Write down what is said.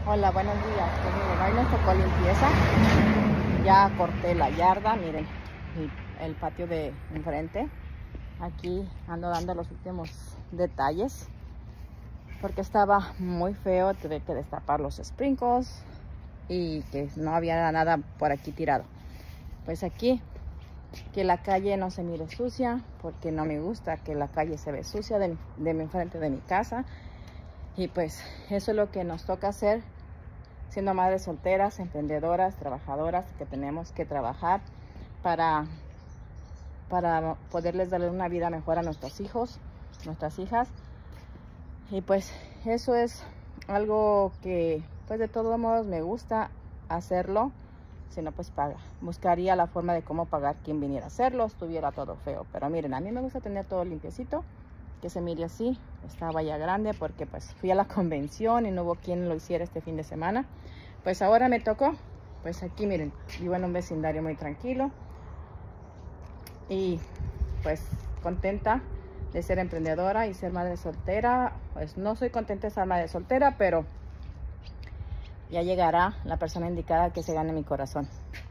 Hola, buenos días. Pues miren, hoy nos tocó limpieza. Ya corté la yarda, miren, el patio de enfrente. Aquí ando dando los últimos detalles porque estaba muy feo. Tuve que destapar los sprinkles y que no había nada por aquí tirado. Pues aquí, que la calle no se mire sucia, porque no me gusta que la calle se ve sucia de mi enfrente de mi casa. Y pues eso es lo que nos toca hacer siendo madres solteras, emprendedoras, trabajadoras, que tenemos que trabajar para poderles darle una vida mejor a nuestros hijos, nuestras hijas. Y pues eso es algo que pues de todos modos me gusta hacerlo. Si no, pues buscaría la forma de cómo pagar quien viniera a hacerlo, estuviera todo feo. Pero miren, a mí me gusta tener todo limpiecito, que se mire así. Estaba ya grande porque pues fui a la convención y no hubo quien lo hiciera este fin de semana. Pues ahora me tocó. Pues aquí miren, vivo en un vecindario muy tranquilo y pues contenta de ser emprendedora y ser madre soltera. Pues no soy contenta de ser madre soltera, pero ya llegará la persona indicada que se gane mi corazón.